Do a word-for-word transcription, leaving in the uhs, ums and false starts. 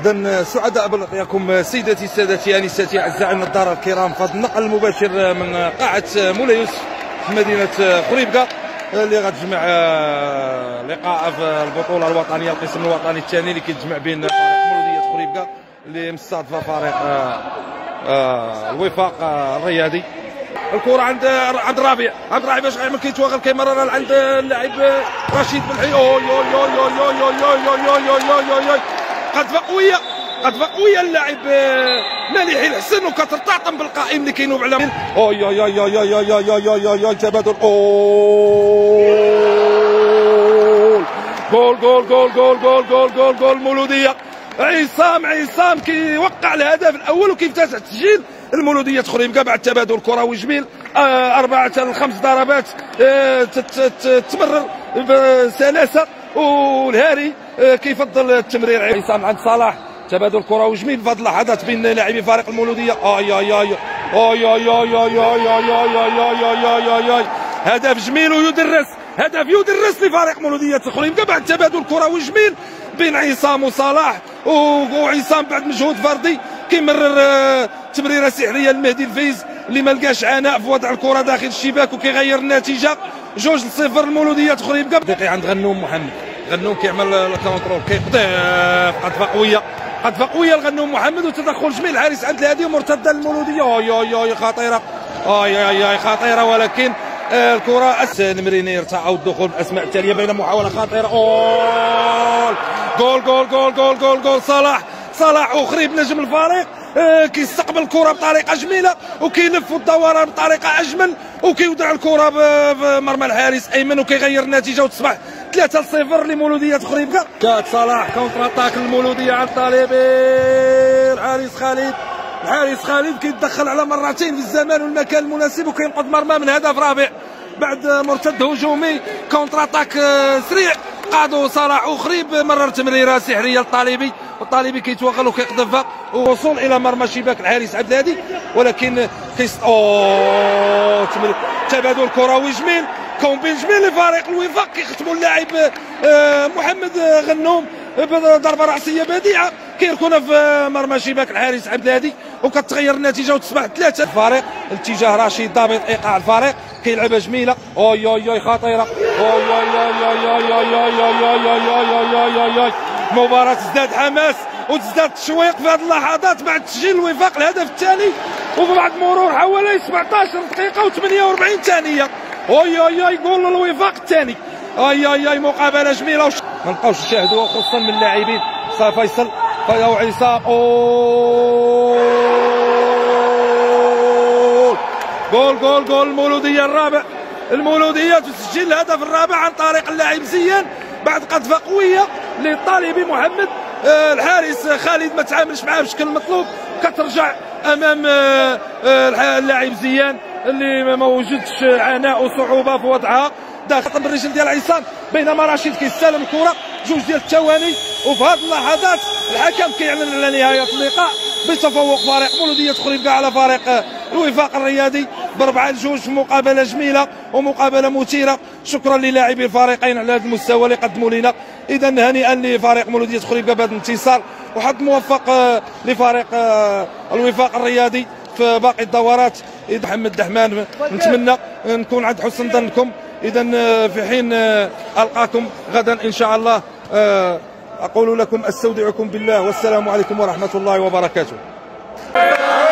إذا سعداء بلقياكم سيدتي سادتي انساتي اعزائي النظار الكرام في هذا النقل المباشر من قاعه مولاي يوسف في مدينه خريبكه اللي غتجمع لقاء في البطوله الوطنيه القسم الوطني الثاني اللي كيتجمع بين فريق مولوديه خريبكه اللي مستضفه فريق الوفاق الرياضي. الكره عند عند ربيع عند ربيع باش غيعمل كيتوغل كيمرر عند اللاعب رشيد بلحي. اوي اوي اوي اوي اوي اوي اوي اوي قدفه قويه قدفه قويه اللاعب مالحي الحسن وكترتعطم بالقائم اللي كينوب على اوي اوي اوي اوي اوي اوي اوي اوي اوي تبادل جول جول جول جول جول جول جول جول مولوديه. عصام عصام كيوقع الهدف الاول وكيفتتح التسجيل المولوديه خريبكه بعد تبادل كروي جميل اربعه لخمس ضربات تمرر بسلاسه والهاري كيفضل التمرير. عصام عند صلاح تبادل كروي جميل في هذه اللحظات بين لاعبي فريق المولوديه. اي اي اي اي اي اي اي اي اي اي اي هدف جميل ويدرس هدف يدرس لفريق مولوديه خريبكه بعد تبادل كروي جميل بين عصام وصلاح وعصام بعد مجهود فردي كيمرر تمريره سحريه لمهدي الفيز اللي ما لقاش عناء في وضع الكره داخل الشباك وكيغير النتيجه جوج لصفر المولوديه خريبكه. دقيقه عند غنوم محمد غنوم كيعمل الكونترول كيقذف قذفه قويه قذفه قويه لغنوم محمد وتدخل جميل الحارس عند الهادي ومرتده للمولوديه. اي اي اي خطيره اي اي اي خطيره ولكن الكره المريني ارتعوا الدخول بالاسماء التاليه بين محاوله خطيره. جول جول جول جول جول جول صلاح صلاح وخريب نجم الفريق كيستقبل الكره بطريقه جميله وكيلف الدوران بطريقه اجمل وكيودع الكره بمرمى الحارس ايمن وكيغير النتيجه وتصبح ثلاثة لصفر لمولوديه خريبكه. كات صلاح كونتر اتاك المولوديه عن طالبي الحارس خالد الحارس خالد كيتدخل على مرتين في الزمان والمكان المناسب وكينقذ مرمى من هدف رابع بعد مرتد هجومي كونتر اتاك سريع قادو صلاح وخريب مرر تمريره سحريه للطالبي والطالبي كيتوغل وكيقذفها ووصول الى مرمى شباك الحارس عبد الهادي ولكن كيست اوه تبادل كروي جميل كومبين جميل لفريق الوفاق كيختموا اللاعب محمد غنوم بضربه راسيه بديعه كيركونها في مرمى شباك الحارس عبد الهادي وكتغير النتيجه وتصبح ثلاثه. الفريق الاتجاه رشيد ضابط ايقاع الفريق كيلعبها جميله اوي اوي اوي خطيره اوي اوي اوي اوي اوي اوي اوي اوي اوي مباراه ازداد حماس وتزداد تشويق في هذه اللحظات بعد تسجيل الوفاق الهدف الثاني وبعد مرور حوالي سبعطاش دقيقه وثمانية وأربعين ثانيه. اوي اوي اوي جول الوفاق الثاني. اي اي اي مقابله جميله وش... ما نبقاوش نشاهدوها خصوصا من اللاعبين فيصل او عصام. جول جول جول المولوديه الرابع المولوديه تسجل الهدف الرابع عن طريق اللاعب زيان بعد قذفه قويه للطالبي محمد. الحارس خالد ما تعاملش معاه بشكل مطلوب كترجع امام اللاعب زيان اللي ما وجدش عناء وصعوبه في وضعها داخل بالرجل ديال عصام بينما رشيد كيستلم الكره جوج ديال الثواني وفي هذه اللحظات الحكم كيعلن على نهايه اللقاء بتفوق فريق مولوديه خريبكه على فريق الوفاق الرياضي باربعه لجوج في مقابله جميله ومقابله مثيره. شكرا للاعبي الفريقين على هذا المستوى اللي قدموا لنا. اذا هنيئا لفريق مولوديه خريبكه بهذا الانتصار وحظ موفق لفريق الوفاق الرياضي في باقي الدورات. محمد دحمان نتمنى نكون عند حسن ظنكم. اذا في حين القاكم غدا ان شاء الله اقول لكم استودعكم بالله والسلام عليكم ورحمه الله وبركاته.